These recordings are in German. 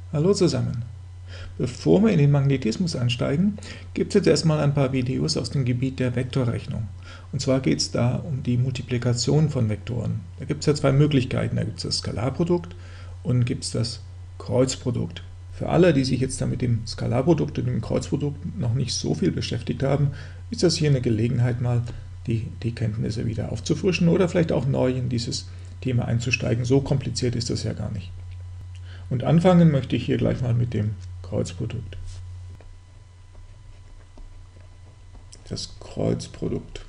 Hallo zusammen. Bevor wir in den Magnetismus einsteigen, gibt es jetzt erstmal ein paar Videos aus dem Gebiet der Vektorrechnung. Und zwar geht es da um die Multiplikation von Vektoren. Da gibt es ja zwei Möglichkeiten. Da gibt es das Skalarprodukt und gibt es das Kreuzprodukt. Für alle, die sich jetzt da mit dem Skalarprodukt und dem Kreuzprodukt noch nicht so viel beschäftigt haben, ist das hier eine Gelegenheit, mal die Kenntnisse wieder aufzufrischen oder vielleicht auch neu in dieses Thema einzusteigen. So kompliziert ist das ja gar nicht. Und anfangen möchte ich hier gleich mal mit dem Kreuzprodukt. Das Kreuzprodukt.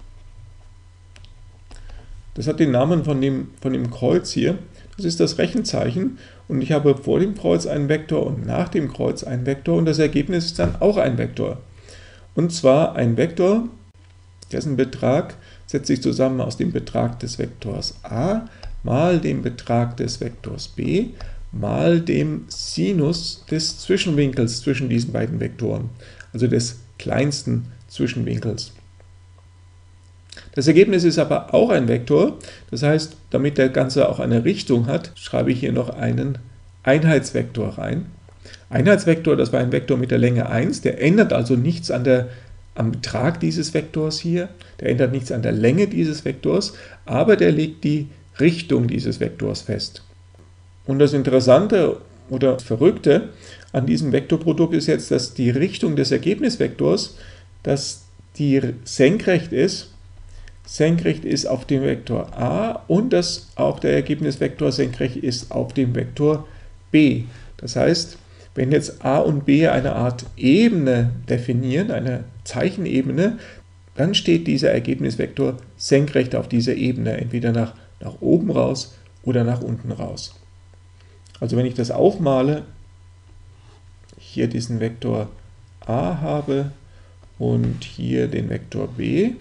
Das hat den Namen von dem Kreuz hier. Das ist das Rechenzeichen und ich habe vor dem Kreuz einen Vektor und nach dem Kreuz einen Vektor und das Ergebnis ist dann auch ein Vektor. Und zwar ein Vektor, dessen Betrag setzt sich zusammen aus dem Betrag des Vektors a mal dem Betrag des Vektors b mal dem Sinus des Zwischenwinkels zwischen diesen beiden Vektoren, also des kleinsten Zwischenwinkels. Das Ergebnis ist aber auch ein Vektor, das heißt, damit der Ganze auch eine Richtung hat, schreibe ich hier noch einen Einheitsvektor rein. Einheitsvektor, das war ein Vektor mit der Länge 1, der ändert also nichts am Betrag dieses Vektors hier, der ändert nichts an der Länge dieses Vektors, aber der legt die Richtung dieses Vektors fest. Und das Interessante oder Verrückte an diesem Vektorprodukt ist jetzt, dass die Richtung des Ergebnisvektors, dass die senkrecht ist auf dem Vektor a und dass auch der Ergebnisvektor senkrecht ist auf dem Vektor b. Das heißt, wenn jetzt a und b eine Art Ebene definieren, eine Zeichenebene, dann steht dieser Ergebnisvektor senkrecht auf dieser Ebene, entweder nach oben raus oder nach unten raus. Also wenn ich das aufmale, hier diesen Vektor a habe und hier den Vektor b,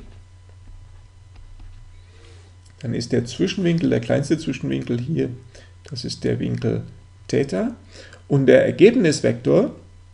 dann ist der Zwischenwinkel, der kleinste Zwischenwinkel hier, das ist der Winkel Theta. Und der Ergebnisvektor,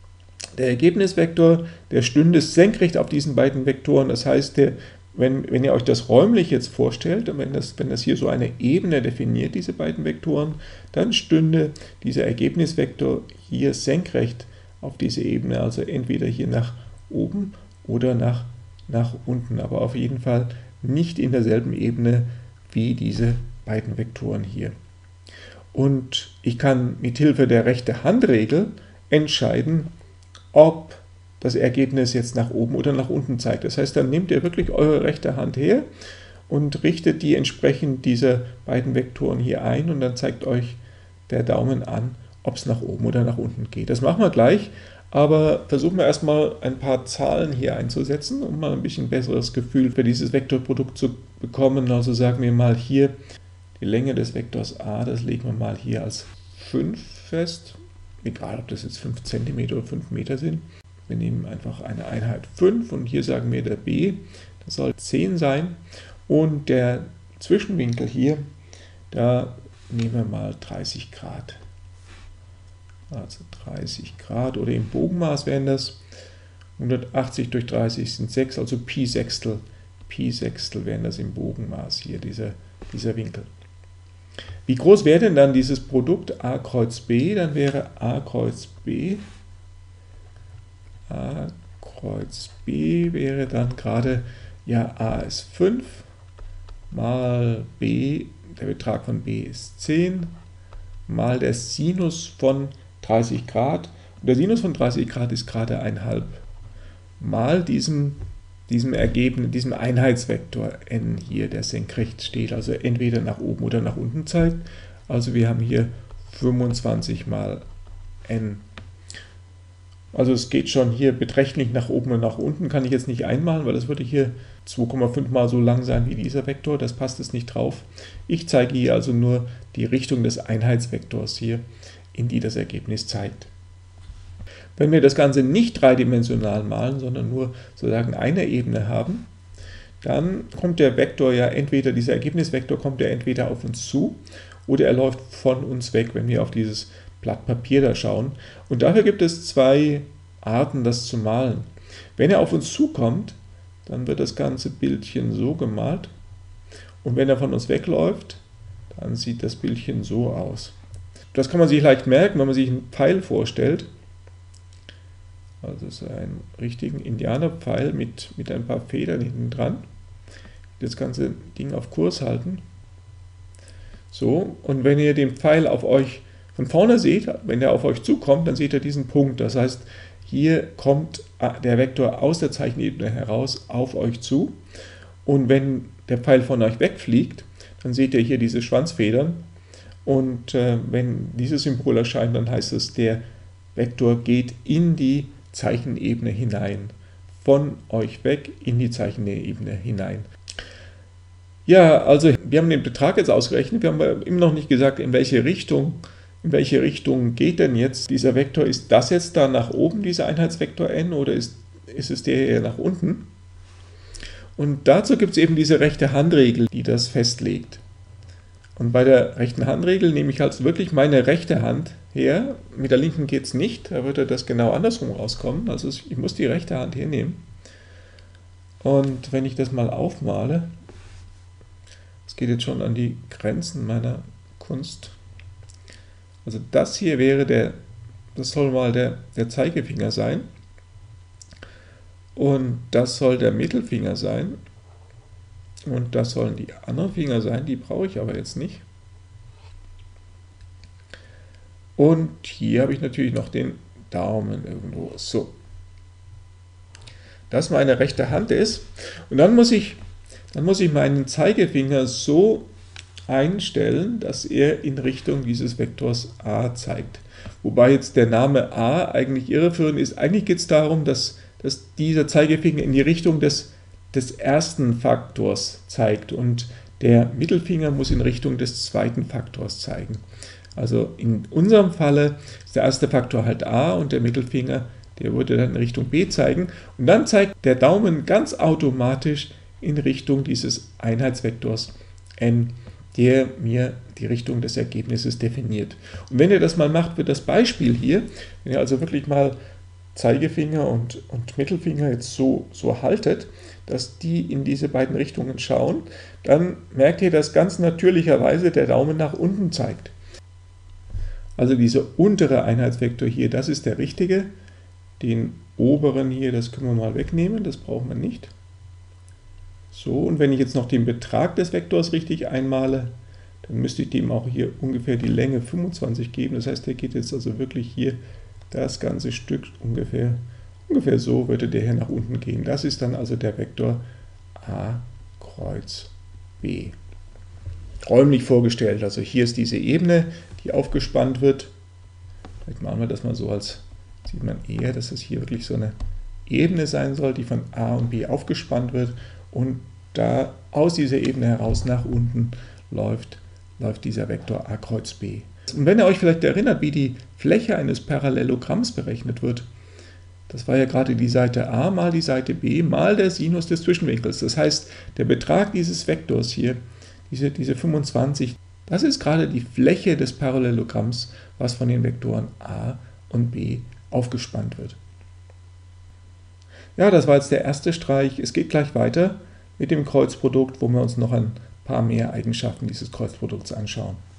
der stünde senkrecht auf diesen beiden Vektoren. Das heißt, wenn ihr euch das räumlich jetzt vorstellt, und wenn das hier so eine Ebene definiert, diese beiden Vektoren, dann stünde dieser Ergebnisvektor hier senkrecht auf diese Ebene, also entweder hier nach oben oder nach unten, aber auf jeden Fall nicht in derselben Ebene wie diese beiden Vektoren hier. Und ich kann mit Hilfe der Rechte-Hand-Regel entscheiden, ob das Ergebnis jetzt nach oben oder nach unten zeigt. Das heißt, dann nehmt ihr wirklich eure rechte Hand her und richtet die entsprechend dieser beiden Vektoren hier ein und dann zeigt euch der Daumen an, ob es nach oben oder nach unten geht. Das machen wir gleich, aber versuchen wir erstmal ein paar Zahlen hier einzusetzen, um mal ein bisschen besseres Gefühl für dieses Vektorprodukt zu bekommen. Also sagen wir mal hier, die Länge des Vektors a, das legen wir mal hier als 5 fest, egal ob das jetzt 5 cm oder 5 Meter sind. Wir nehmen einfach eine Einheit 5 und hier sagen wir der b, das soll 10 sein und der Zwischenwinkel hier, da nehmen wir mal 30 Grad. Also 30 Grad oder im Bogenmaß wären das 180 durch 30 sind 6, also Pi Sechstel wären das im Bogenmaß hier, dieser Winkel. Wie groß wäre denn dann dieses Produkt a Kreuz b? Dann wäre a Kreuz b wäre dann gerade, ja, a ist 5 mal b, der Betrag von b ist 10, mal der Sinus von 30 Grad. Und der Sinus von 30 Grad ist gerade 1,5 mal diesem Ergebnis, diesem Einheitsvektor n hier, der senkrecht steht, also entweder nach oben oder nach unten zeigt. Also wir haben hier 25 mal n. Also es geht schon hier beträchtlich nach oben und nach unten, kann ich jetzt nicht einmalen, weil das würde hier 2,5 mal so lang sein wie dieser Vektor, das passt jetzt nicht drauf. Ich zeige hier also nur die Richtung des Einheitsvektors hier, in die das Ergebnis zeigt. Wenn wir das Ganze nicht dreidimensional malen, sondern nur sozusagen eine Ebene haben, dann kommt der Vektor ja entweder, dieser Ergebnisvektor kommt ja entweder auf uns zu oder er läuft von uns weg, wenn wir auf dieses Blatt Papier da schauen. Und dafür gibt es zwei Arten, das zu malen. Wenn er auf uns zukommt, dann wird das ganze Bildchen so gemalt und wenn er von uns wegläuft, dann sieht das Bildchen so aus. das kann man sich leicht merken, wenn man sich einen Pfeil vorstellt. Also so einen richtigen Indianerpfeil mit ein paar Federn hinten dran. Das ganze Ding auf Kurs halten. So, und wenn ihr den Pfeil auf euch von vorne seht, wenn er auf euch zukommt, dann seht ihr diesen Punkt. Das heißt, hier kommt der Vektor aus der Zeichenebene heraus auf euch zu. Und wenn der Pfeil von euch wegfliegt, dann seht ihr hier diese Schwanzfedern. Und wenn dieses Symbol erscheint, dann heißt es, der Vektor geht in die Zeichenebene hinein. Von euch weg in die Zeichenebene hinein. Ja, also wir haben den Betrag jetzt ausgerechnet. Wir haben aber immer noch nicht gesagt, in welche Richtung geht denn jetzt dieser Vektor? Ist das jetzt da nach oben, dieser Einheitsvektor n, oder ist es der hier nach unten? Und dazu gibt es eben diese rechte Handregel, die das festlegt. Und bei der rechten Handregel nehme ich also wirklich meine rechte Hand her. Mit der linken geht es nicht, da würde das genau andersrum rauskommen. Also ich muss die rechte Hand hernehmen. Und wenn ich das mal aufmale, das geht jetzt schon an die Grenzen meiner Kunst. Also das hier wäre das soll mal der Zeigefinger sein. Und das soll der Mittelfinger sein. Und das sollen die anderen Finger sein, die brauche ich aber jetzt nicht. Und hier habe ich natürlich noch den Daumen irgendwo. So. Das meine rechte Hand ist. Und dann muss ich meinen Zeigefinger so einstellen, dass er in Richtung dieses Vektors a zeigt. Wobei jetzt der Name a eigentlich irreführend ist. Eigentlich geht es darum, dass dieser Zeigefinger in die Richtung des ersten Faktors zeigt und der Mittelfinger muss in Richtung des zweiten Faktors zeigen. Also in unserem Falle ist der erste Faktor halt a und der Mittelfinger, der würde dann in Richtung b zeigen. Und dann zeigt der Daumen ganz automatisch in Richtung dieses Einheitsvektors n, der mir die Richtung des Ergebnisses definiert. Und wenn ihr das mal macht für das Beispiel hier, wenn ihr also wirklich mal Zeigefinger und Mittelfinger jetzt so haltet, dass die in diese beiden Richtungen schauen, dann merkt ihr, dass ganz natürlicherweise der Daumen nach unten zeigt. Also dieser untere Einheitsvektor hier, das ist der richtige. Den oberen hier, das können wir mal wegnehmen, das brauchen wir nicht. So, und wenn ich jetzt noch den Betrag des Vektors richtig einmale, dann müsste ich dem auch hier ungefähr die Länge 25 geben. Das heißt, der geht jetzt also wirklich hier das ganze Stück ungefähr so würde der hier nach unten gehen. Das ist dann also der Vektor a Kreuz b. Räumlich vorgestellt, also hier ist diese Ebene, die aufgespannt wird. Vielleicht machen wir das mal so, als sieht man eher, dass es hier wirklich so eine Ebene sein soll, die von a und b aufgespannt wird und da aus dieser Ebene heraus nach unten läuft dieser Vektor a Kreuz b. Und wenn ihr euch vielleicht erinnert, wie die Fläche eines Parallelogramms berechnet wird, das war ja gerade die Seite a mal die Seite b mal der Sinus des Zwischenwinkels. Das heißt, der Betrag dieses Vektors hier, diese 25, das ist gerade die Fläche des Parallelogramms, was von den Vektoren a und b aufgespannt wird. Ja, das war jetzt der erste Streich. Es geht gleich weiter mit dem Kreuzprodukt, wo wir uns noch ein paar mehr Eigenschaften dieses Kreuzprodukts anschauen.